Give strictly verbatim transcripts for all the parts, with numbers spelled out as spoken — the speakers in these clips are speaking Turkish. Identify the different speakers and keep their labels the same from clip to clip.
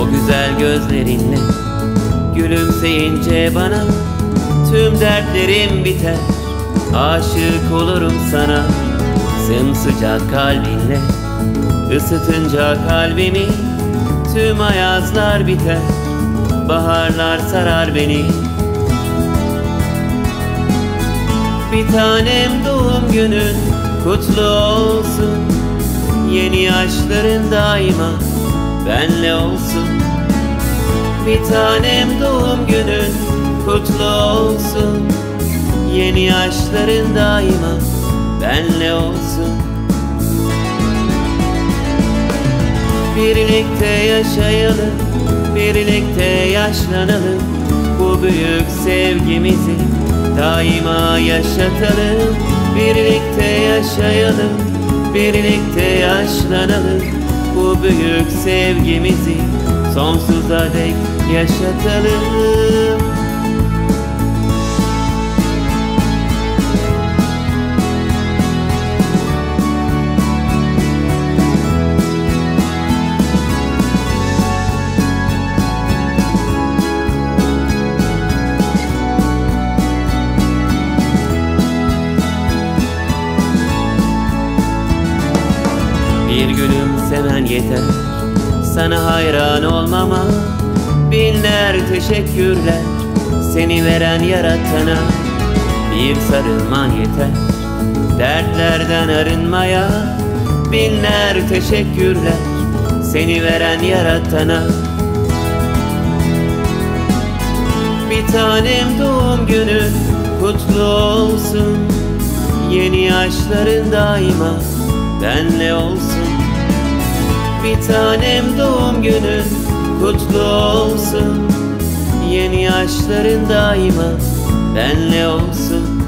Speaker 1: O güzel gözlerinle gülümseyince bana tüm dertlerim biter, aşık olurum sana. Sımsıcak kalbinle ısıtınca kalbimi tüm ayazlar biter, baharlar sarar beni. Bir tanem doğum günün kutlu olsun, yeni yaşların daima benle olsun. Bir tanem doğum günün kutlu olsun, yeni yaşların daima benle olsun. Birlikte yaşayalım, birlikte yaşlanalım, bu büyük sevgimizi daima yaşatalım. Birlikte yaşayalım, birlikte yaşlanalım, bu büyük sevgimizi sonsuza dek yaşatalım. Bir gülümsemen yeter sana hayran olmama, binler teşekkürler seni veren yaratana. Bir sarılman yeter dertlerden arınmaya, binler teşekkürler seni veren yaratana. Bir tanem doğum günün kutlu olsun, yeni yaşların daima benle olsun. Bir tanem doğum günün kutlu olsun, yeni yaşların daima benle olsun.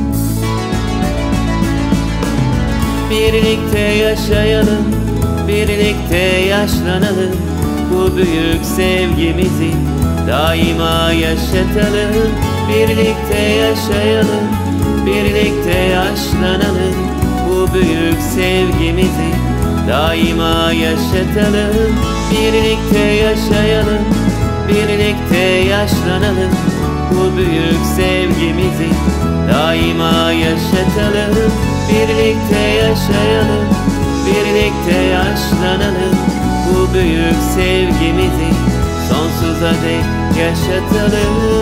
Speaker 1: Birlikte yaşayalım, birlikte yaşlanalım, bu büyük sevgimizi daima yaşatalım. Birlikte yaşayalım, birlikte yaşlanalım, bu büyük sevgimizi daima yaşatalım. Birlikte yaşayalım, birlikte yaşlanalım, bu büyük sevgimizi daima yaşatalım. Birlikte yaşayalım, birlikte yaşlanalım, bu büyük sevgimizi sonsuza dek yaşatalım.